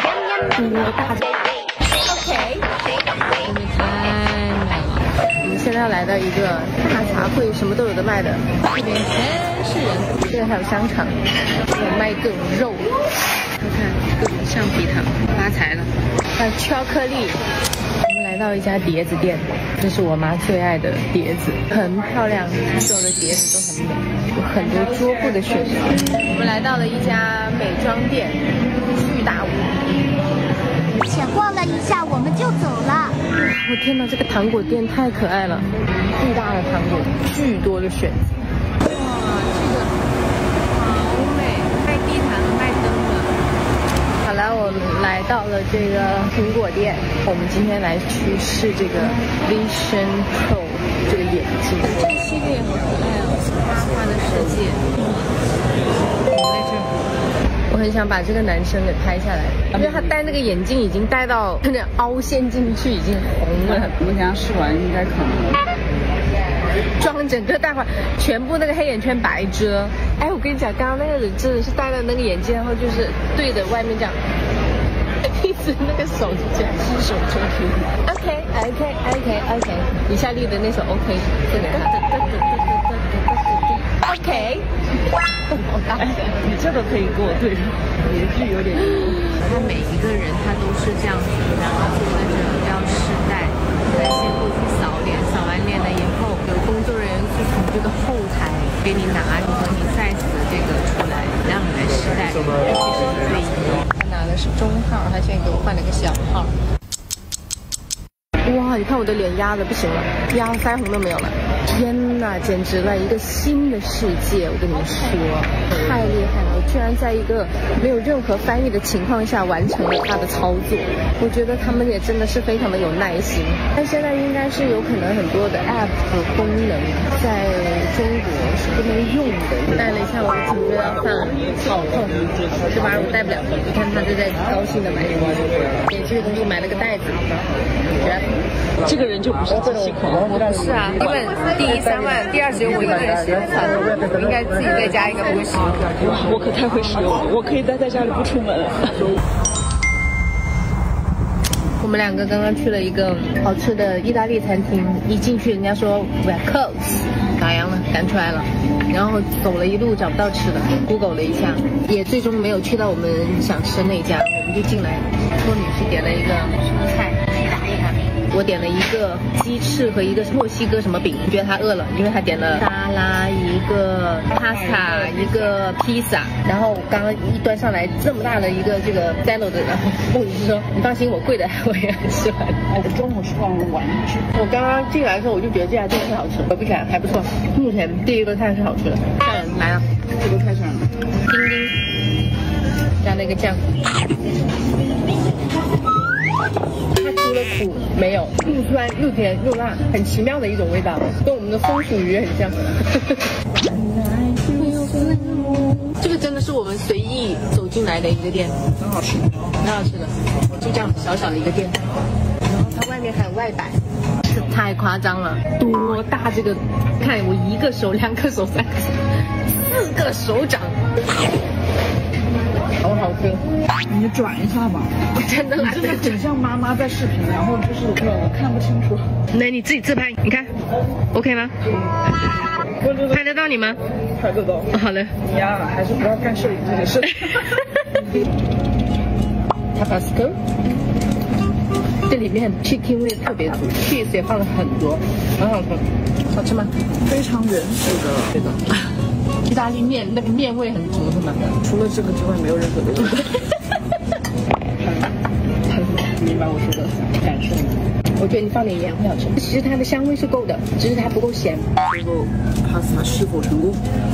大家 OK， 真的太美了。我们现在要来到一个大茶会，什么都有的卖的，这边全是人。这个还有香肠，还有卖各种肉，看看各种橡皮糖，发财了。还有巧克力。我们来到一家碟子店，这是我妈最爱的碟子，很漂亮，所有的碟子都很美，有很多桌布的选择。我们来到了一家美妆店，巨大无比。 且逛了一下，我们就走了。 我天哪，这个糖果店太可爱了，巨大的糖果，巨多的选择。哇，这个好美，卖地毯了，卖灯了。好了，我们来到了这个苹果店，我们今天来去试这个 Vision Pro 这个眼镜。这个系列好可爱哦，花花的世界。在这儿。我很想把这个男生给拍下来，因为他戴那个眼镜已经戴到有点凹陷进去，已经红了。 我等下试完应该可能。 妆整个大花，全部那个黑眼圈白遮。哎，我跟你讲，刚刚那个人真的是戴了那个眼镜，然后就是对着外面这样，一直那个手就这样伸手就可以。OK， 李孝利的那首 OK， 这个OK。好大声！ 你这个可以给我对上，也是有点。 他每一个人他都是这样子，然后坐在这要试戴，来先过去扫脸，扫完脸了以后，有工作人员去从这个后台给你拿你和你 size 的这个出来，让你来试戴，必须是对应的。他拿的是中号，他现在给我换了个小号。哇，你看我的脸压的不行了，压的腮红都没有了。天哪，简直了一个新的世界！我跟你们说，太厉害了！我居然在一个没有任何翻译的情况下完成了他的操作。我觉得他们也真的是非常的有耐心。但现在应该是有可能很多的 app 和功能在中国是不能用的。戴了一下我的颈椎要犯了，好痛，这玩意儿我戴不了。你看他就在高兴的买东西，给这个东西买了个袋子， 这个人就不是机器狂。 是啊，因为第一3万，第二只有我一个人使用，我应该自己再加一个不会使用。 我可太会使用了，我可以待在家里不出门。 我们两个刚刚去了一个好吃的意大利餐厅，一进去人家说 we're closed， 打烊了，赶出来了。然后走了一路找不到吃的 ，Google 了一下，也最终没有去到我们想吃的那家，我们就进来。托女士点了一个蔬菜打一打。我点了一个鸡翅和一个墨西哥什么饼，觉得他饿了，因为他点了沙拉、一个 pasta、一个披萨，然后刚刚一端上来这么大的一个这个 salad， 然后梦女士说：“你放心，我贵的我也吃完。” 我中午吃完我晚上吃。 我刚刚进来的时候我就觉得这家店特好吃，果不其然还不错。目前第一个菜是好吃的，下人来了， 这个开始了。 丁丁加了一个酱。它除了苦没有，又酸又甜又辣，很奇妙的一种味道，跟我们的松鼠鱼很像。这个真的是我们随意走进来的一个店， 很好吃， 很好吃的，就这样小小的一个店，然后它外面还有外摆，这太夸张了，多大这个？看我1个手、2个手、3个手、4个手掌。好好吃， 你转一下吧。 真的， 真的很像妈妈在视频，然后就是我看不清楚。 那你自己自拍，你看 ，OK 吗？拍得到你吗？ 拍得到。 好嘞。 你呀，还是不要干摄影这件事。 Tabasco， 这里面 chicken 味特别足 ，cheese 也放了很多，很好吃。好吃吗？ 非常原始的这个。 意大利面那个面味很足是吗？ 除了这个之外没有任何的味道。明白我说的感受吗？ 我觉得你放点盐会好吃。其实它的香味是够的，只是它不够咸。 最后 pasta 是否成功？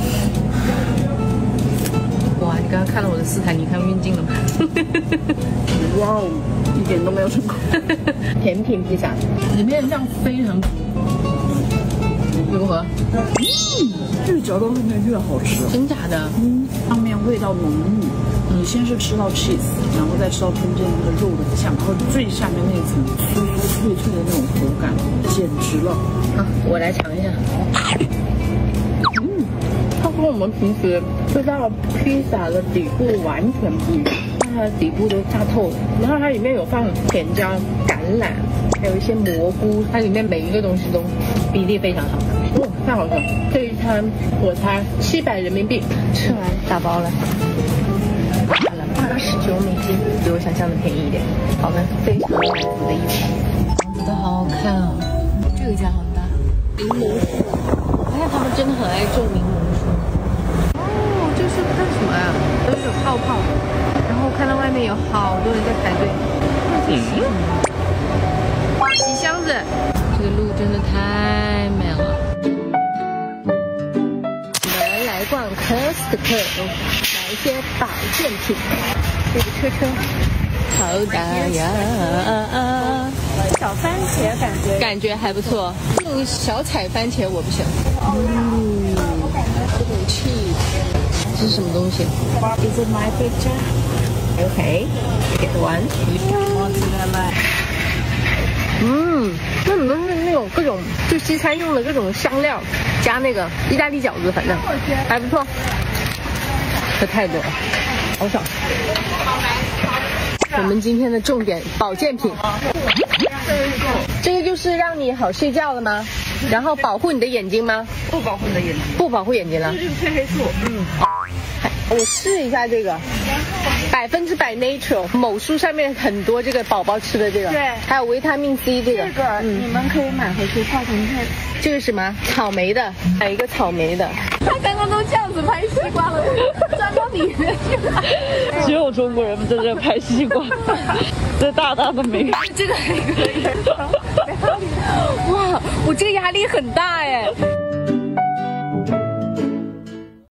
哇，你刚刚看了我的4台，你看晕镜了吗？ 哇哦，一点都没有成功。 甜品披萨， 里面酱非常足。 如何？ 越嚼到后面越好吃。 真假的？ 上面味道浓郁。你先是吃到 cheese， 然后再吃到中间那个肉的酱，然后最下面那一层酥酥脆脆的那种口感，简直了。 好，我来尝一下。它跟我们平时吃到披萨的底部完全不一样。 它的底部都炸透了。然后它里面有放甜椒、橄榄，还有一些蘑菇，它里面每一个东西都比例非常好。哦，太好吃了！这一餐我才700人民币，吃完打包了。花了89美金，比我想象的便宜一点。好的，非常满足的一餐。房子都好好看啊，这个家很大。柠檬树，我看他们真的很爱种柠檬树。哦，这是干什么呀？都有泡泡，然后看到外面有好多人在排队。洗箱子，这个路真的太美了。我们来逛 Costco， 买一些保健品。这个车车好大呀！ 小番茄感觉还不错。这种小彩番茄我不喜欢。这种 cheese， 这是什么东西 Is it my picture? ？Okay, get one. 那你们是那种各种就西餐用的各种香料，加那个意大利饺子，反正还不错。这太多了，好爽。我们今天的重点保健品，这个就是让你好睡觉了吗？然后保护你的眼睛吗？ 不保护你的眼睛， 不保护眼睛了。 这就是褪黑素。 我试一下这个，100% natural， 某书上面很多这个宝宝吃的这个， 对， 还有维他命 C 这个， 你们可以买回去泡成片。 这个什么草莓的，买一个草莓的。他刚刚都这样子拍西瓜了，钻到里面去了。 只有中国人在这拍西瓜，这大大的美。 这个还可以。哇，我这个压力很大哎。